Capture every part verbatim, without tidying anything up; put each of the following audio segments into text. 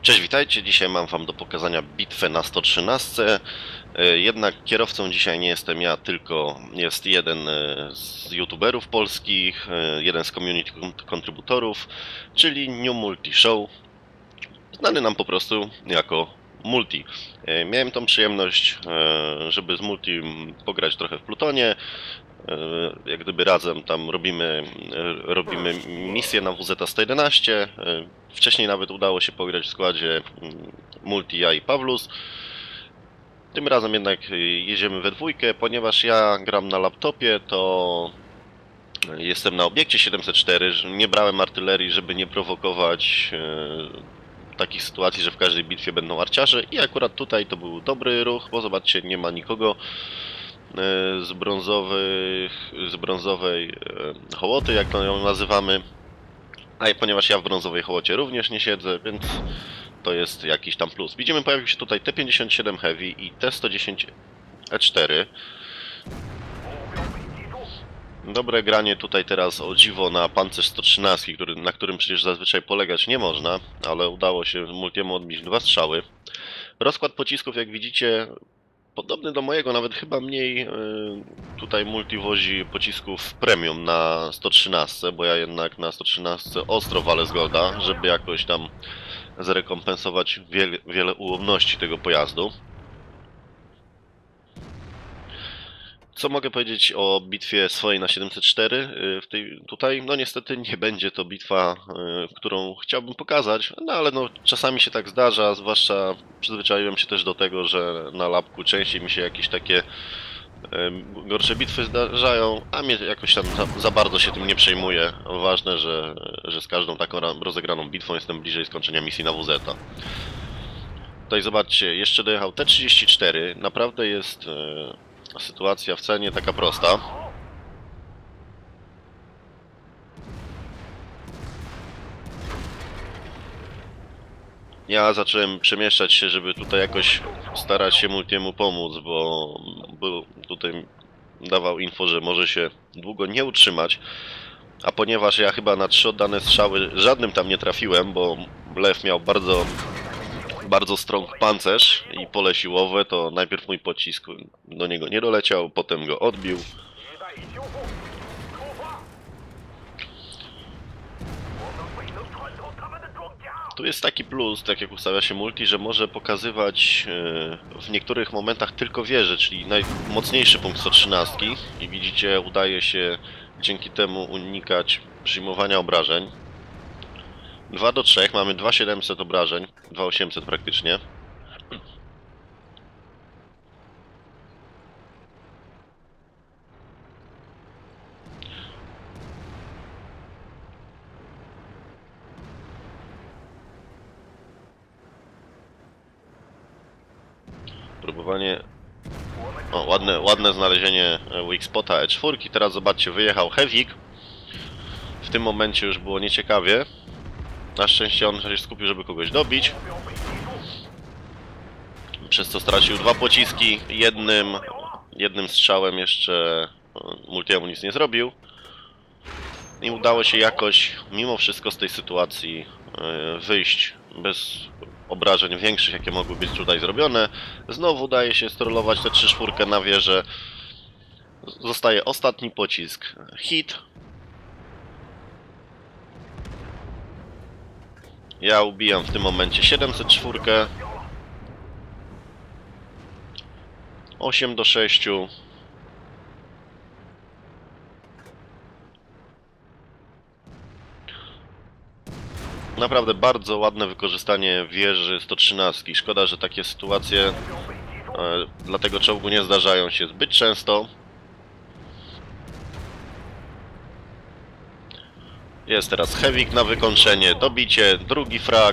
Cześć, witajcie. Dzisiaj mam wam do pokazania bitwę na sto trzynaście. Jednak kierowcą dzisiaj nie jestem ja, tylko jest jeden z youtuberów polskich, jeden z community kontrybutorów, czyli New Multi Show, znany nam po prostu jako Multi. Miałem tą przyjemność, żeby z Multi pograć trochę w Plutonie. Jak gdyby razem tam robimy, robimy misję na W Z sto jedenaście. Wcześniej nawet udało się pograć w składzie Multi, ja i Pawlus. Tym razem jednak jedziemy we dwójkę, ponieważ ja gram na laptopie, to jestem na obiekcie siedemset cztery. Nie brałem artylerii, żeby nie prowokować takich sytuacji, że w każdej bitwie będą arciarze, i akurat tutaj to był dobry ruch, bo zobaczcie, nie ma nikogo z brązowych, z brązowej hołoty, jak to ją nazywamy. A ponieważ ja w brązowej hołocie również nie siedzę, więc to jest jakiś tam plus. Widzimy, pojawił się tutaj T pięćdziesiąt siedem Heavy i T sto dziesięć E cztery. Dobre granie tutaj teraz, o dziwo, na pancerz sto trzynaście, który, na którym przecież zazwyczaj polegać nie można, ale udało się Multiemu odbić dwa strzały. Rozkład pocisków, jak widzicie, podobny do mojego, nawet chyba mniej. Tutaj Multi wozi pocisków premium na sto trzynaście, bo ja jednak na sto trzynaście ostro walę z golda, żeby jakoś tam zrekompensować wiele, wiele ułomności tego pojazdu. Co mogę powiedzieć o bitwie swojej na siedemset cztery? W tej, tutaj, no niestety nie będzie to bitwa, którą chciałbym pokazać, no ale no czasami się tak zdarza, zwłaszcza przyzwyczaiłem się też do tego, że na lapku częściej mi się jakieś takie gorsze bitwy zdarzają, a mnie jakoś tam za, za bardzo się tym nie przejmuję. Ważne, że, że z każdą taką rozegraną bitwą jestem bliżej skończenia misji na W Z. Tutaj zobaczcie, jeszcze dojechał T trzydzieści cztery, naprawdę jest sytuacja wcale nie taka prosta. Ja zacząłem przemieszczać się, żeby tutaj jakoś starać się Multiemu pomóc, bo był tutaj dawał info, że może się długo nie utrzymać. A ponieważ ja chyba na trzy oddane strzały żadnym tam nie trafiłem, bo Lew miał bardzo bardzo strong pancerz i pole siłowe, to najpierw mój pocisk do niego nie doleciał, potem go odbił. Tu jest taki plus, tak jak ustawia się Multi, że może pokazywać w niektórych momentach tylko wieże, czyli najmocniejszy punkt sto trzynaście, i widzicie, udaje się dzięki temu unikać przyjmowania obrażeń. dwa do trzech, mamy dwa tysiące siedemset obrażeń, dwa tysiące osiemset praktycznie. Próbowanie... O, ładne, ładne znalezienie weak spota E cztery. Teraz zobaczcie, wyjechał Hewik. W tym momencie już było nieciekawie. Na szczęście on się skupił, żeby kogoś dobić. Przez co stracił dwa pociski. Jednym, jednym strzałem jeszcze Multiemu nic nie zrobił. I udało się jakoś, mimo wszystko, z tej sytuacji wyjść bez obrażeń większych, jakie mogły być tutaj zrobione. Znowu udaje się strollować te trzy czwórkę na wieżę. Zostaje ostatni pocisk. Hit. Ja ubijam w tym momencie siedemset cztery. osiem do sześciu. Naprawdę bardzo ładne wykorzystanie wieży sto trzynaście. Szkoda, że takie sytuacje e, dla tego czołgu nie zdarzają się zbyt często. Jest teraz Hewik na wykończenie, dobicie, drugi frag.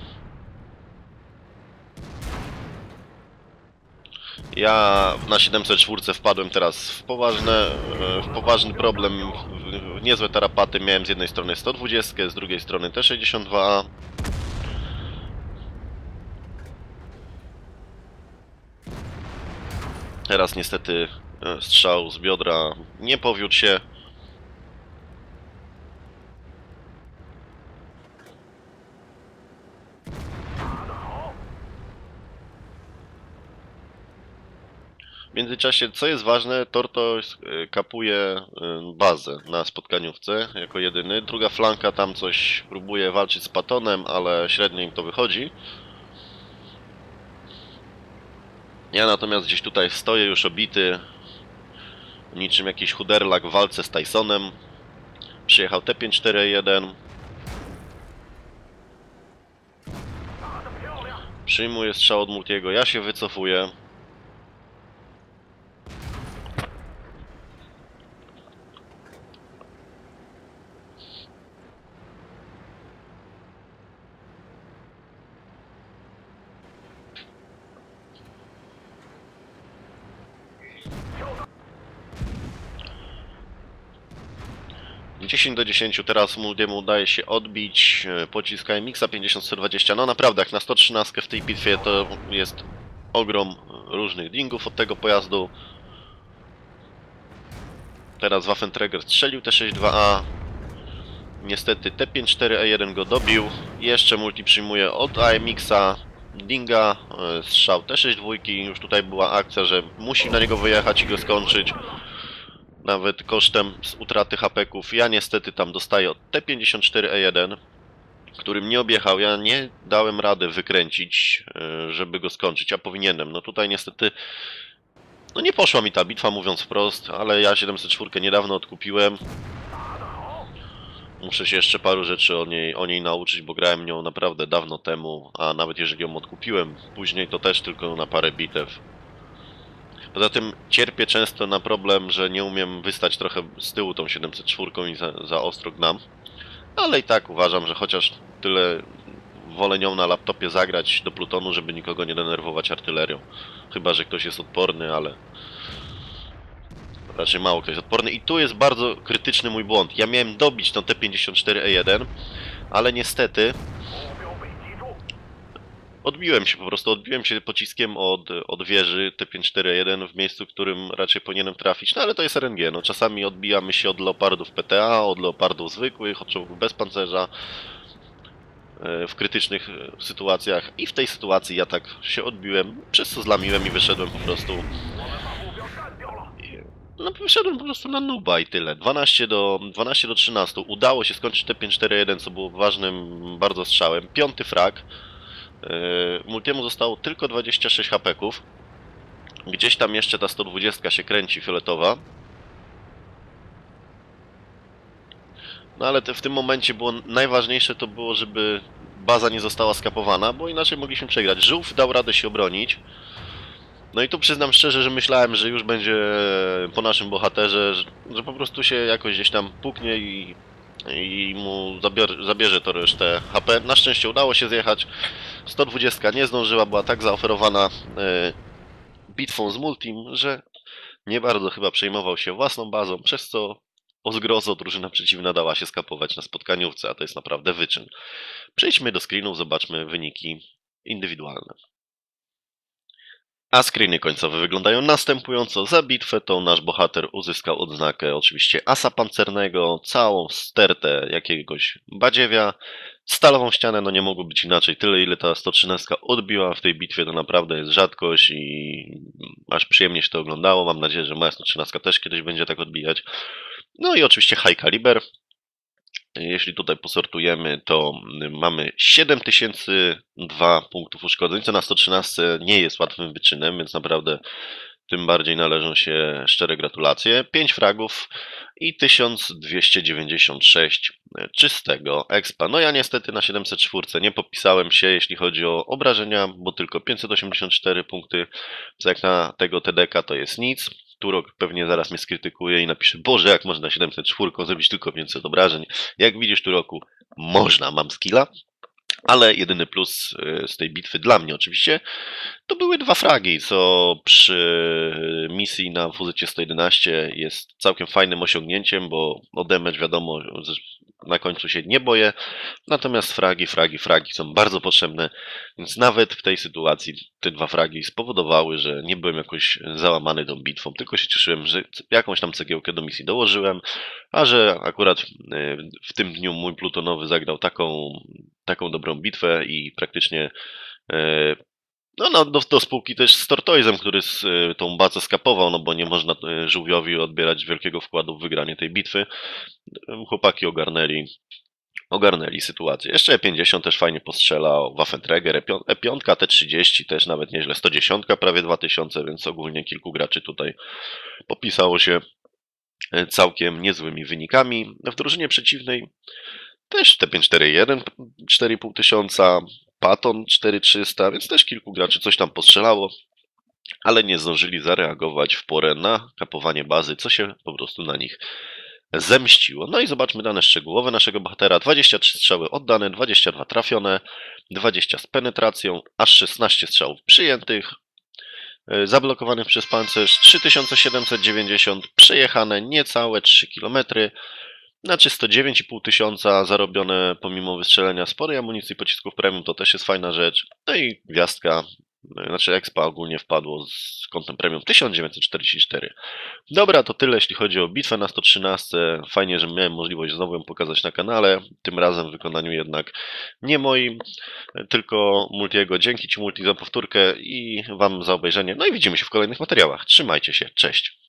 Ja na siedemset cztery wpadłem teraz w, poważne, w poważny problem, w niezłe tarapaty. Miałem z jednej strony sto dwadzieścia, z drugiej strony T sześćdziesiąt dwa A. Teraz niestety strzał z biodra nie powiódł się. W międzyczasie, co jest ważne, Tortoise kapuje bazę na spotkaniówce jako jedyny. Druga flanka tam coś próbuje walczyć z Patonem, ale średnio im to wychodzi. Ja natomiast gdzieś tutaj stoję już obity, niczym jakiś chuderlak w walce z Tysonem. Przyjechał T pięć cztery jeden. Przyjmuje strzał od Multiego, ja się wycofuję. dziesięć do dziesięciu, teraz Multiemu udaje się odbić pocisk K M X pięćdziesiąt sto dwadzieścia. No naprawdę, jak na sto trzynaście w tej bitwie to jest ogrom różnych dingów od tego pojazdu. Teraz Waffenträger strzelił T sześćdziesiąt dwa A. Niestety T pięćdziesiąt cztery E jeden go dobił. Jeszcze Multi przyjmuje od A M X-a dinga, strzał T sześćdziesiąt dwa. Już tutaj była akcja, że musi na niego wyjechać i go skończyć. Nawet kosztem utraty hapeków. Ja niestety tam dostaję od T pięćdziesiąt cztery E jeden, którym nie objechał. Ja nie dałem rady wykręcić, żeby go skończyć. Ja powinienem. No tutaj niestety no nie poszła mi ta bitwa, mówiąc wprost, ale ja siedemset cztery niedawno odkupiłem. Muszę się jeszcze paru rzeczy o niej, o niej nauczyć, bo grałem nią naprawdę dawno temu, a nawet jeżeli ją odkupiłem później, to też tylko na parę bitew. Poza tym cierpię często na problem, że nie umiem wystać trochę z tyłu tą siedemset cztery i za, za ostro gnam. Ale i tak uważam, że chociaż tyle wolę nią na laptopie zagrać do plutonu, żeby nikogo nie denerwować artylerią. Chyba że ktoś jest odporny, ale raczej mało ktoś jest odporny. I tu jest bardzo krytyczny mój błąd. Ja miałem dobić tą T pięćdziesiąt cztery E jeden, ale niestety odbiłem się po prostu, odbiłem się pociskiem od, od wieży T pięćdziesiąt cztery E jeden w miejscu, w którym raczej powinienem trafić. No ale to jest R N G, no czasami odbijamy się od leopardów P T A, od leopardów zwykłych, od czołgów bez pancerza w krytycznych sytuacjach i w tej sytuacji ja tak się odbiłem, przez co zlamiłem i wyszedłem po prostu. No wyszedłem po prostu na nuba i tyle. dwanaście do trzynastu. Udało się skończyć T pięćdziesiąt cztery jeden, co było ważnym bardzo strzałem. Piąty frag. Multiemu zostało tylko dwadzieścia sześć hapeków. Gdzieś tam jeszcze ta sto dwadzieścia się kręci fioletowa. No ale te, w tym momencie było najważniejsze to było, żeby baza nie została skapowana, bo inaczej mogliśmy przegrać. Żółw dał radę się obronić. No i tu przyznam szczerze, że myślałem, że już będzie po naszym bohaterze, że, że po prostu się jakoś gdzieś tam puknie i, i mu zabier, zabierze to resztę H P. Na szczęście udało się zjechać. sto dwadzieścia nie zdążyła, była tak zaoferowana e, bitwą z Multim, że nie bardzo chyba przejmował się własną bazą, przez co o zgrozo drużyna przeciwna dała się skapować na spotkaniówce, a to jest naprawdę wyczyn. Przejdźmy do screenów, zobaczmy wyniki indywidualne. A screeny końcowe wyglądają następująco. Za bitwę to nasz bohater uzyskał odznakę oczywiście asa pancernego, całą stertę jakiegoś badziewia, stalową ścianę, no nie mogło być inaczej. Tyle ile ta sto trzynaście odbiła w tej bitwie to naprawdę jest rzadkość i aż przyjemnie się to oglądało. Mam nadzieję, że moja sto trzynaście też kiedyś będzie tak odbijać. No i oczywiście high caliber. Jeśli tutaj posortujemy, to mamy siedem tysięcy dwa punktów uszkodzeń, co na sto trzynaście nie jest łatwym wyczynem, więc naprawdę tym bardziej należą się szczere gratulacje. pięć fragów i tysiąc dwieście dziewięćdziesiąt sześć czystego expa. No ja niestety na siedemset cztery nie popisałem się, jeśli chodzi o obrażenia, bo tylko pięćset osiemdziesiąt cztery punkty, co jak na tego T D K to jest nic. Turok pewnie zaraz mnie skrytykuje i napisze: Boże, jak można siedemset cztery zrobić tylko pięćset obrażeń. Jak widzisz, Turoku, można, mam skilla. Ale jedyny plus z tej bitwy dla mnie oczywiście to były dwa fragi, co przy misji na W Z sto jedenaście jest całkiem fajnym osiągnięciem, bo o damage wiadomo na końcu się nie boję, natomiast fragi, fragi, fragi są bardzo potrzebne, więc nawet w tej sytuacji te dwa fragi spowodowały, że nie byłem jakoś załamany tą bitwą, tylko się cieszyłem, że jakąś tam cegiełkę do misji dołożyłem, a że akurat w tym dniu mój plutonowy zagrał taką, taką dobrą bitwę i praktycznie No, no do, do spółki też z Tortoisem, który z, y, tą bazę skapował, no bo nie można y, żółwiowi odbierać wielkiego wkładu w wygranie tej bitwy. Chłopaki ogarnęli, ogarnęli sytuację. Jeszcze E pięćdziesiąt też fajnie postrzelał, Waffenträger, E pięć, T trzydzieści też nawet nieźle, sto dziesięć prawie dwa tysiące, więc ogólnie kilku graczy tutaj popisało się całkiem niezłymi wynikami. W drużynie przeciwnej też T pięć cztery jeden, cztery i pół tysiąca, Patton cztery tysiące trzysta, więc też kilku graczy coś tam postrzelało, ale nie zdążyli zareagować w porę na kapowanie bazy, co się po prostu na nich zemściło. No i zobaczmy dane szczegółowe naszego bohatera. dwadzieścia trzy strzały oddane, dwadzieścia dwa trafione, dwadzieścia z penetracją, aż szesnaście strzałów przyjętych, zablokowanych przez pancerz trzy tysiące siedemset dziewięćdziesiąt, przejechane niecałe trzy kilometry, na czysto dziewięć i pół tysiąca zarobione pomimo wystrzelenia sporej amunicji pocisków premium, to też jest fajna rzecz. No i gwiazdka, znaczy expa ogólnie wpadło z kątem premium tysiąc dziewięćset czterdzieści cztery. Dobra, to tyle jeśli chodzi o bitwę na sto trzynaście. Fajnie, że miałem możliwość znowu ją pokazać na kanale, tym razem w wykonaniu jednak nie moim, tylko Multiego. Dzięki Ci Multi za powtórkę i Wam za obejrzenie. No i widzimy się w kolejnych materiałach. Trzymajcie się, cześć!